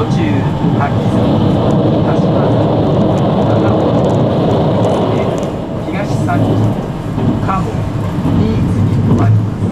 中、滝崎、柏崎、長尾、東三条、鴨、新津に停まります。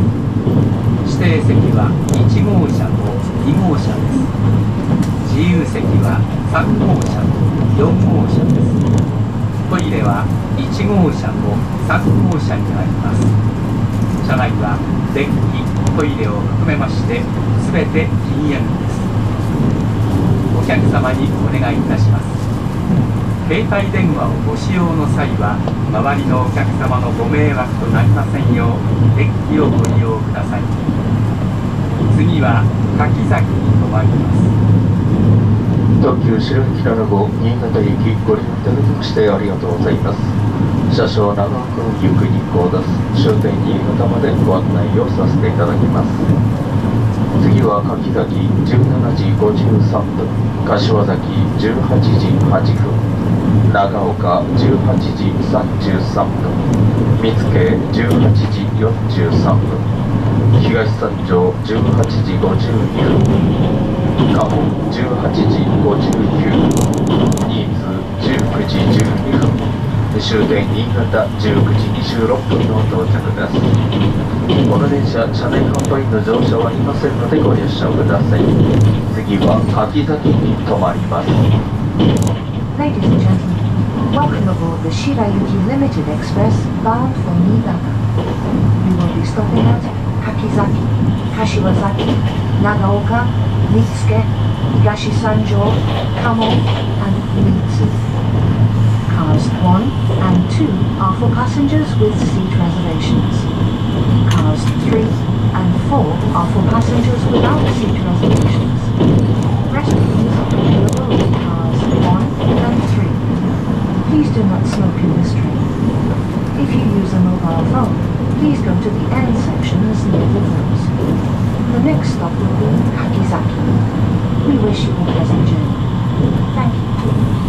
指定席は1号車と2号車です。自由席は3号車と4号車です。トイレは1号車と3号車にあります。車内は電気、トイレを含めまして全て禁煙です。お客様にお願いいたします。携帯電話をご使用の際は周りのお客様のご迷惑となりませんよう電気をご利用ください。次は柿崎に停まります。 特急白雪7号新潟行きご利用いただきましてありがとうございます。車掌長岡を行く日光を出す終点新潟までご案内をさせていただきます。次は柿崎17時53分、柏崎18時8分、長岡18時33分、見附18時43分、東三条18時52分、鴨18時59分、新津19時12分、終点新潟19時26分の到着です。この電車、車内販売の乗車はありませんのでご了承ください。次は柿崎に停まります。 Ladies and gentlemen, welcome aboard the Shirayuki Limited Express bound for Niigata. We will be stopping at Kakizaki, Kashiwazaki, Nagaoka, Mitsuke, Higashi Sanjo, Kamo, and Mitsu. Cars 1 and 2 are for passengers with seat reservations. Cars 3 and 4 are for passengers without seat reservations. Restrooms are available in cars 1 and 3. Please do not smoke in this train. If you use a mobile phone, please go to the end section as near the doors. The next stop will be Kakizaki. We wish you a pleasant journey. Thank you.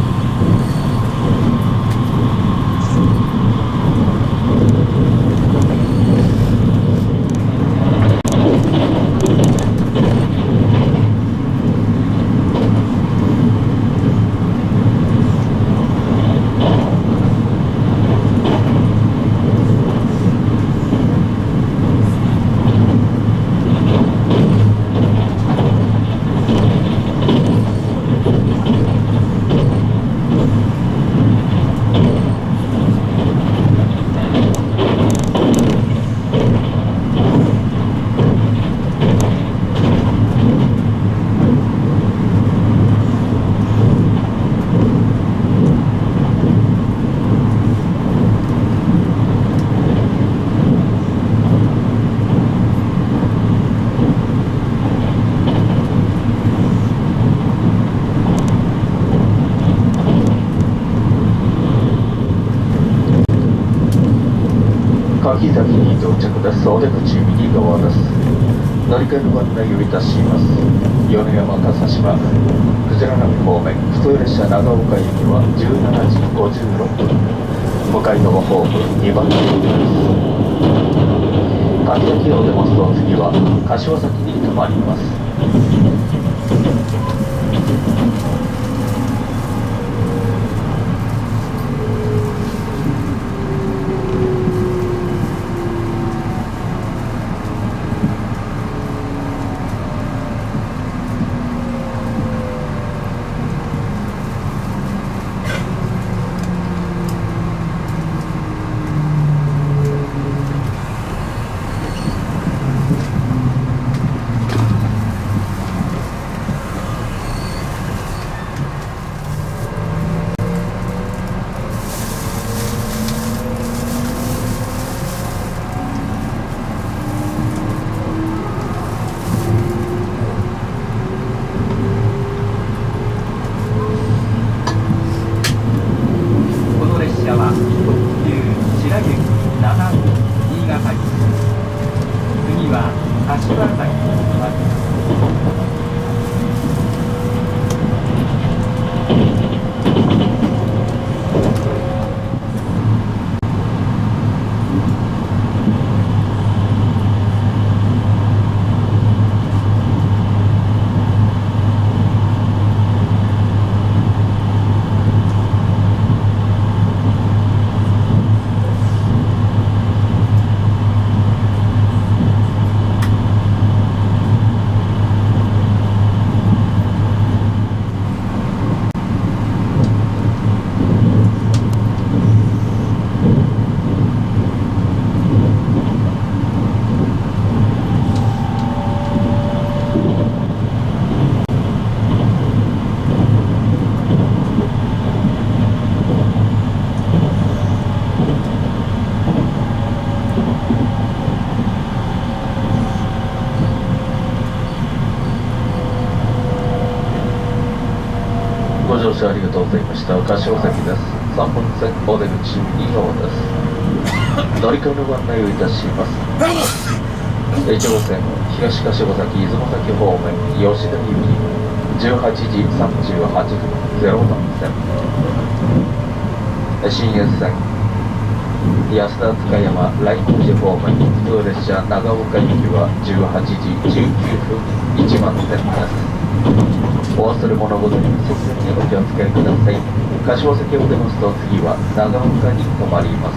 柿崎に到着です。お出口右側です。乗り換えのご案内をいたします。米山笠島クジラ並方面普通列車長岡行きは17時56分、向かいのホーム2番乗りです。柿崎を出ますと次は柏崎に停まります。 ご乗車ありがとうございました。柏崎です。3本線お出口2号です。乗り換えのご案内をいたします。1号線東柏崎出雲崎方面吉田行き18時38分0番線。新越線安田塚山来光寺方面普通列車長岡行きは18時19分1番線です。お忘れ物ございませんのでお気をつけください。柏崎を出ますと次は長岡に停まります。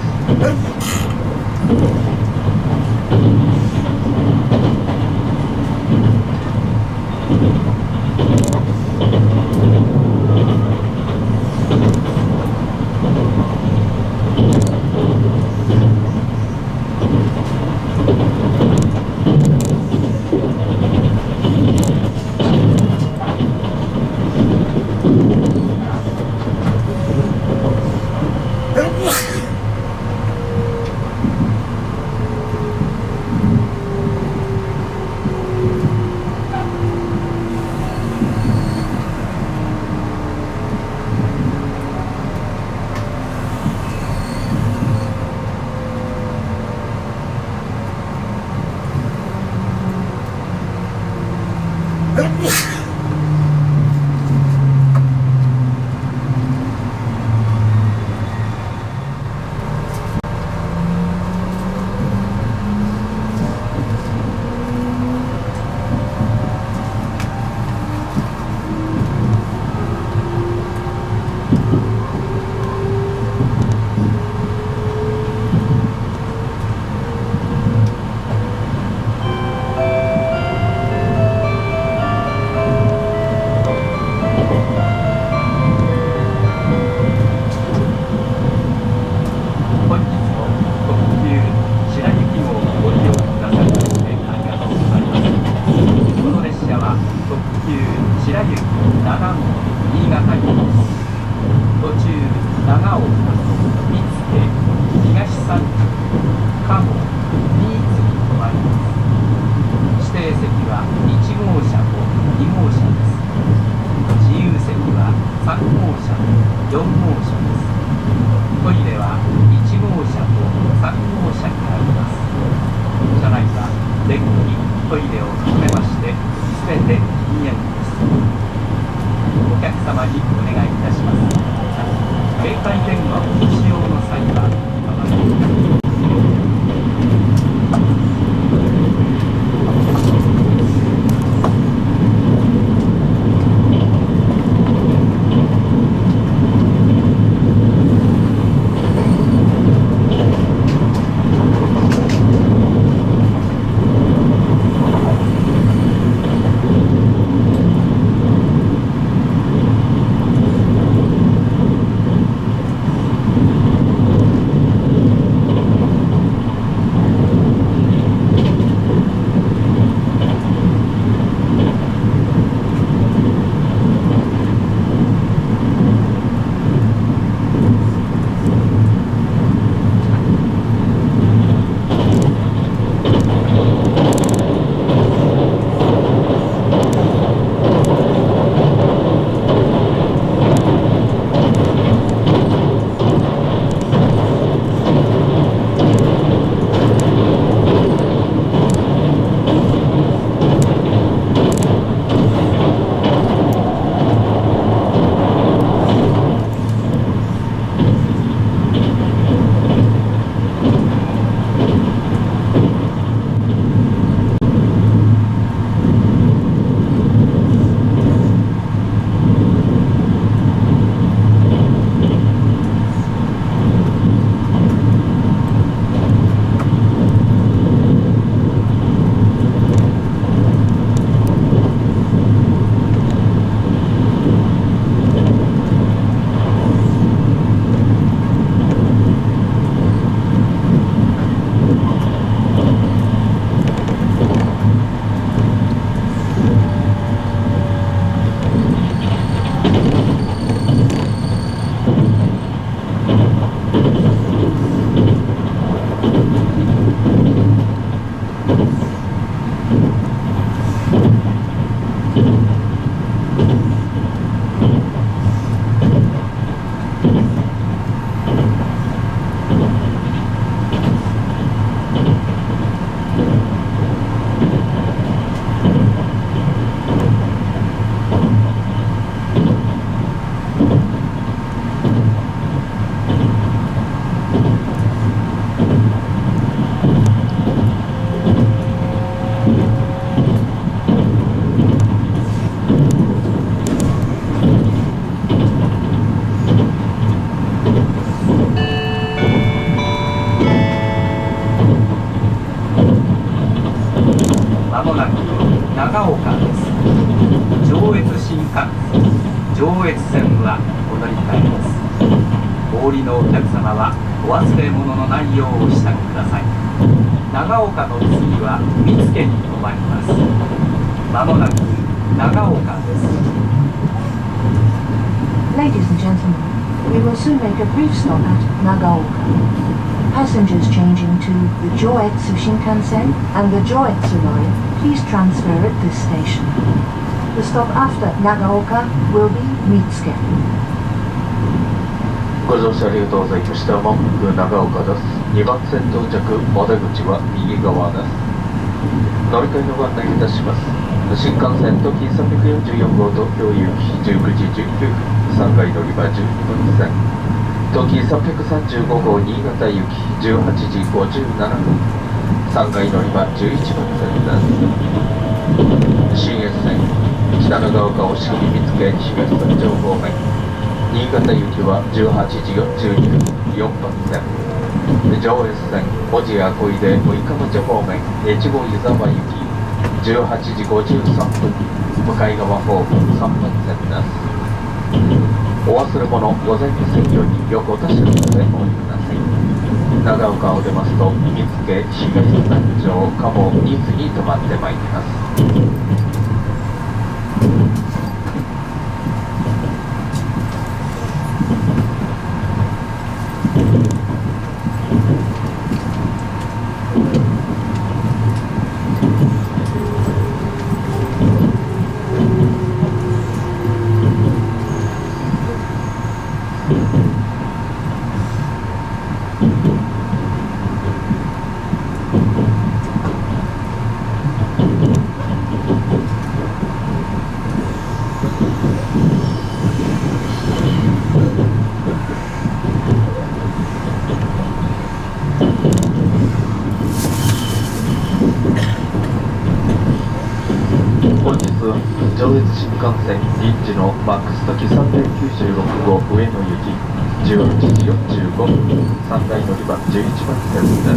上越線はお乗り換えです。お降りのお客様はお忘れ物のないようお支度ください。長岡の次は見附に停まります。まもなく長岡です。 Ladies and gentlemen, we will soon make a brief stop at Nagaoka. Passengers changing to the Joetsu Shinkansen and the Joetsu line, please transfer at this station. The stop after Nagaoka will be Mitsuke. ご乗車ありがとうございました。まもなく長岡です。2番線到着、お出口は右側です。乗り換えのご案内いたします。新幹線特急344号東京行き19時19分、3階乗り場12分線。特急335号新潟行き18時57分、3階乗り場11分線です。新越線北長岡押切見附東三条方面、新潟行きは18時42分4分線。上越線小千谷小出六日町方面、越後湯沢行き18時53分、向かい側方向3分線です。お忘れ物ございませんようによくお確かめてお降りください。長岡を出ますと見附東三条鴨新津に停まってまいります。上越新幹線臨時のマックス時396号上野行き18時45分、3階乗り場11番線です。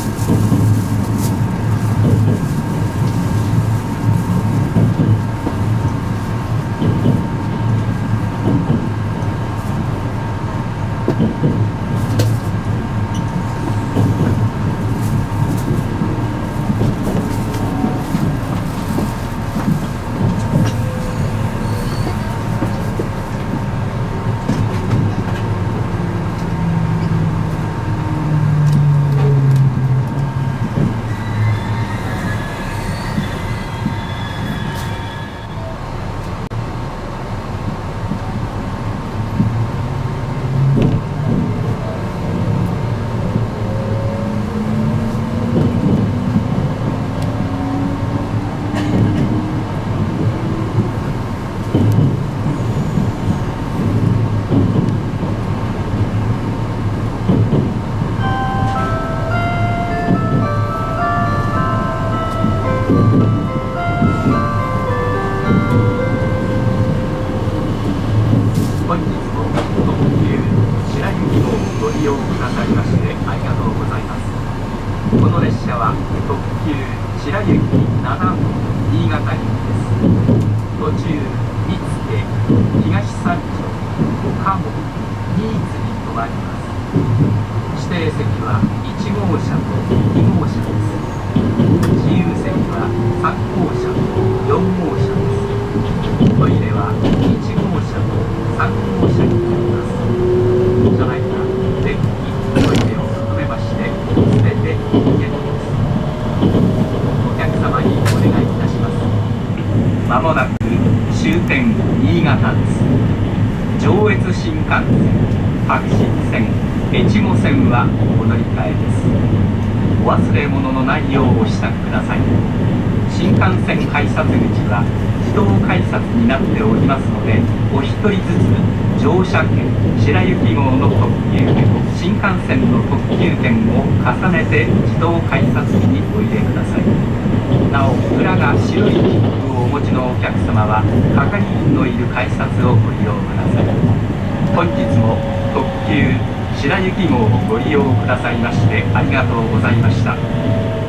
まもなく終点新潟です。上越新幹線、白新線、越後線はお乗り換えです。お忘れ物のないようお支度ください。新幹線改札口は自動改札になっておりますので、お一人ずつ乗車券、白雪号の特急券、新幹線の特急券を重ねて自動改札機にお入れください。なお、裏が白い切符をお持ちのお客様は係員のいる改札をご利用ください。本日も特急白雪号をご利用くださいましてありがとうございました。